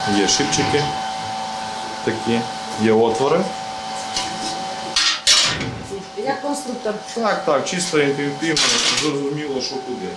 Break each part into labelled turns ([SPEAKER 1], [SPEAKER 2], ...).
[SPEAKER 1] є шипчики такі, є отвори.
[SPEAKER 2] Як конструктор?
[SPEAKER 1] Так, чисто інтуїтивно, зрозуміло, що куди.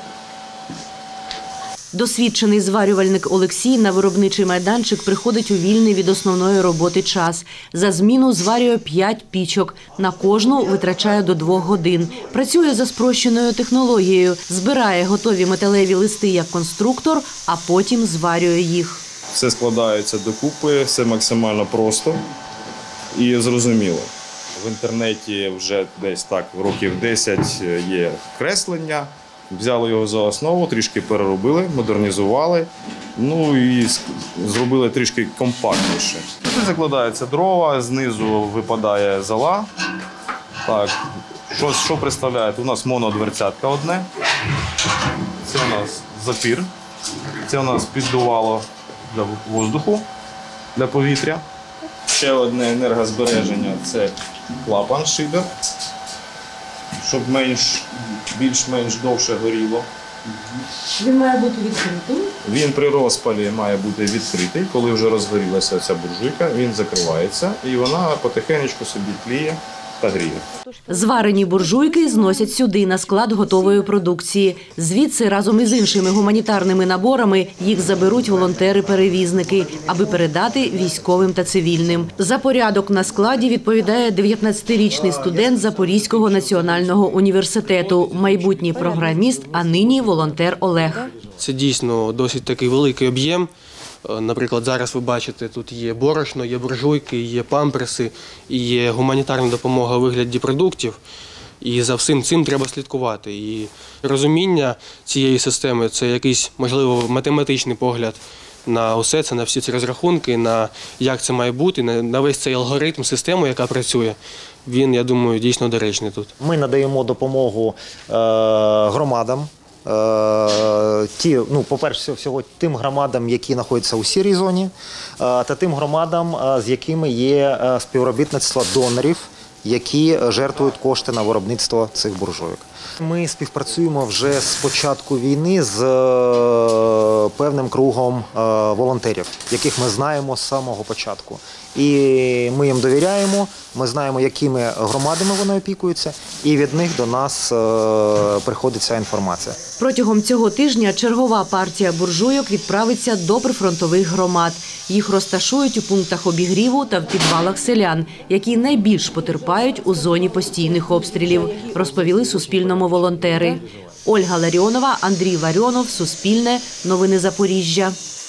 [SPEAKER 2] Досвідчений зварювальник Олексій на виробничий майданчик приходить у вільний від основної роботи час. За зміну зварює 5 пічок. На кожну витрачає до 2 годин. Працює за спрощеною технологією. Збирає готові металеві листи як конструктор, а потім зварює їх.
[SPEAKER 1] Все складається докупи, все максимально просто і зрозуміло. В інтернеті вже десь так років 10 є креслення. Взяли його за основу, трішки переробили, модернізували, ну і зробили трішки компактніше. Тут закладаються дрова, знизу випадає зола. Так, що представляє? У нас монодверцятка одне. Це у нас запір. Це у нас піддувало для воздуху, для повітря. Ще одне енергозбереження – це клапан шибер, щоб більш-менш довше горіло.
[SPEAKER 2] Він має бути відкритий?
[SPEAKER 1] Він при розпалі має бути відкритий. Коли вже розгорілася ця буржуйка, він закривається і вона потихеньку собі тліє та гріє.
[SPEAKER 2] Зварені буржуйки зносять сюди, на склад готової продукції. Звідси разом із іншими гуманітарними наборами їх заберуть волонтери-перевізники, аби передати військовим та цивільним. За порядок на складі відповідає 19-річний студент Запорізького національного університету, майбутній програміст, а нині волонтер Олег.
[SPEAKER 3] Це дійсно досить такий великий об'єм. Наприклад, зараз ви бачите, тут є борошно, є буржуйки, є памперси, і є гуманітарна допомога у вигляді продуктів. І за всім цим треба слідкувати. І розуміння цієї системи – це якийсь, можливо, математичний погляд на усе це, на всі ці розрахунки, на як це має бути, на весь цей алгоритм, систему, яка працює. Він, я думаю, дійсно доречний тут.
[SPEAKER 4] Ми надаємо допомогу громадам. По-перше, всього тим громадам, які знаходяться у сірій зоні, та тим громадам, з якими є співробітництво донорів, які жертвують кошти на виробництво цих буржуйок. Ми співпрацюємо вже з початку війни з певним кругом волонтерів, яких ми знаємо з самого початку. І ми їм довіряємо, ми знаємо, якими громадами вони опікуються, і від них до нас приходить ця інформація.
[SPEAKER 2] Протягом цього тижня чергова партія буржуйок відправиться до прифронтових громад. Їх розташують у пунктах обігріву та в підвалах селян, які найбільш потерпають у зоні постійних обстрілів, розповіли Суспільному волонтери. Ольга Ларіонова, Андрій Варіонов, Суспільне, Новини Запоріжжя.